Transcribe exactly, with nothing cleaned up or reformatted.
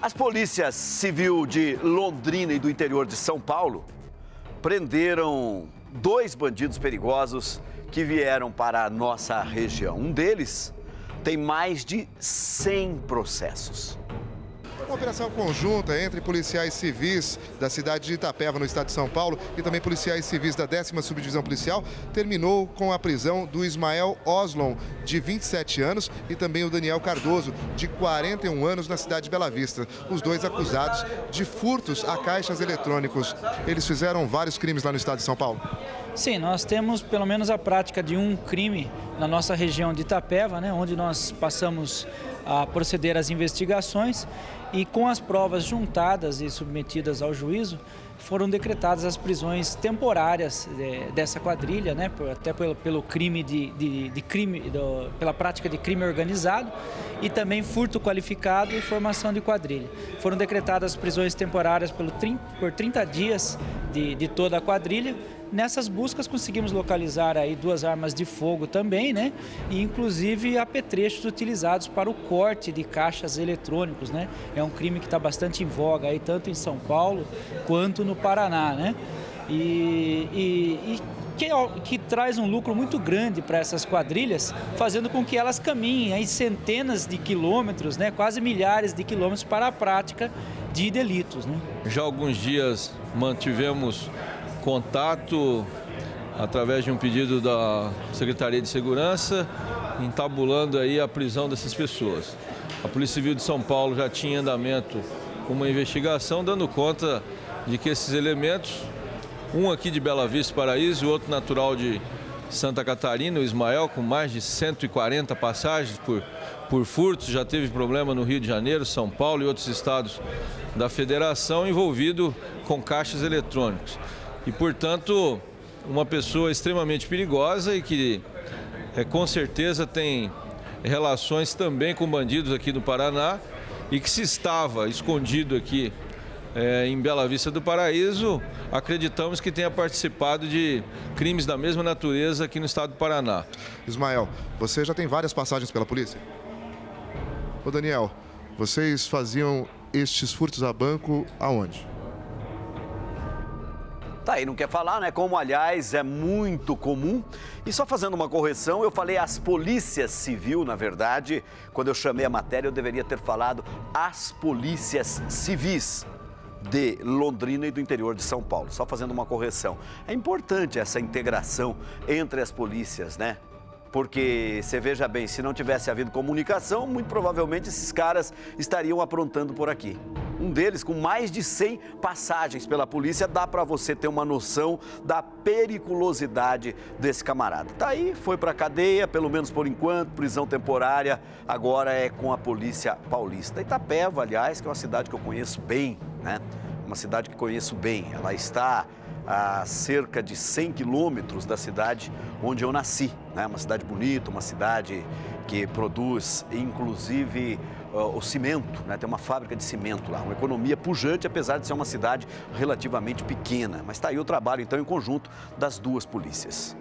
As polícias civil de Londrina e do interior de São Paulo prenderam dois bandidos perigosos que vieram para a nossa região. Um deles tem mais de cem processos. Uma operação conjunta entre policiais civis da cidade de Itapeva, no estado de São Paulo, e também policiais civis da décima Subdivisão Policial, terminou com a prisão do Ismael Oslon, de vinte e sete anos, e também o Daniel Cardoso, de quarenta e um anos, na cidade de Bela Vista. Os dois acusados de furtos a caixas eletrônicos. Eles fizeram vários crimes lá no estado de São Paulo. Sim, nós temos pelo menos a prática de um crime na nossa região de Itapeva, né, onde nós passamos a proceder às investigações e com as provas juntadas e submetidas ao juízo, foram decretadas as prisões temporárias é, dessa quadrilha, né, até pelo, pelo crime de, de, de crime, do, pela prática de crime organizado e também furto qualificado e formação de quadrilha. Foram decretadas as prisões temporárias pelo, por trinta dias de, de toda a quadrilha. Nessas buscas conseguimos localizar aí duas armas de fogo também, né? E inclusive apetrechos utilizados para o corte de caixas eletrônicos, né? É um crime que está bastante em voga aí, tanto em São Paulo quanto no Paraná, né? E, e, e que, que traz um lucro muito grande para essas quadrilhas, fazendo com que elas caminhem aí centenas de quilômetros, né? Quase milhares de quilômetros para a prática de delitos, né? Já há alguns dias mantivemos contato através de um pedido da Secretaria de Segurança, entabulando aí a prisão dessas pessoas. A Polícia Civil de São Paulo já tinha em andamento uma investigação dando conta de que esses elementos, um aqui de Bela Vista, Paraíso, e outro natural de Santa Catarina, o Ismael, com mais de cento e quarenta passagens por, por furtos, já teve problema no Rio de Janeiro, São Paulo e outros estados da federação, envolvido com caixas eletrônicos. E, portanto, uma pessoa extremamente perigosa e que é, com certeza tem relações também com bandidos aqui no Paraná e que se estava escondido aqui é, em Bela Vista do Paraíso, acreditamos que tenha participado de crimes da mesma natureza aqui no estado do Paraná. Ismael, você já tem várias passagens pela polícia? Ô Daniel, vocês faziam estes furtos a banco aonde? Tá aí, não quer falar, né? Como, aliás, é muito comum. E só fazendo uma correção, eu falei as polícias civil, na verdade. Quando eu chamei a matéria, eu deveria ter falado as polícias civis de Londrina e do interior de São Paulo. Só fazendo uma correção. É importante essa integração entre as polícias, né? Porque, você veja bem, se não tivesse havido comunicação, muito provavelmente esses caras estariam aprontando por aqui. Um deles, com mais de cem passagens pela polícia, dá para você ter uma noção da periculosidade desse camarada. Tá aí, foi para cadeia, pelo menos por enquanto, prisão temporária, agora é com a Polícia Paulista. Itapeva, aliás, que é uma cidade que eu conheço bem, né? Uma cidade que conheço bem. Ela está a cerca de cem quilômetros da cidade onde eu nasci, né? Uma cidade bonita, uma cidade que produz, inclusive, uh, o cimento, né? Tem uma fábrica de cimento lá, uma economia pujante, apesar de ser uma cidade relativamente pequena. Mas está aí o trabalho, então, em conjunto das duas polícias.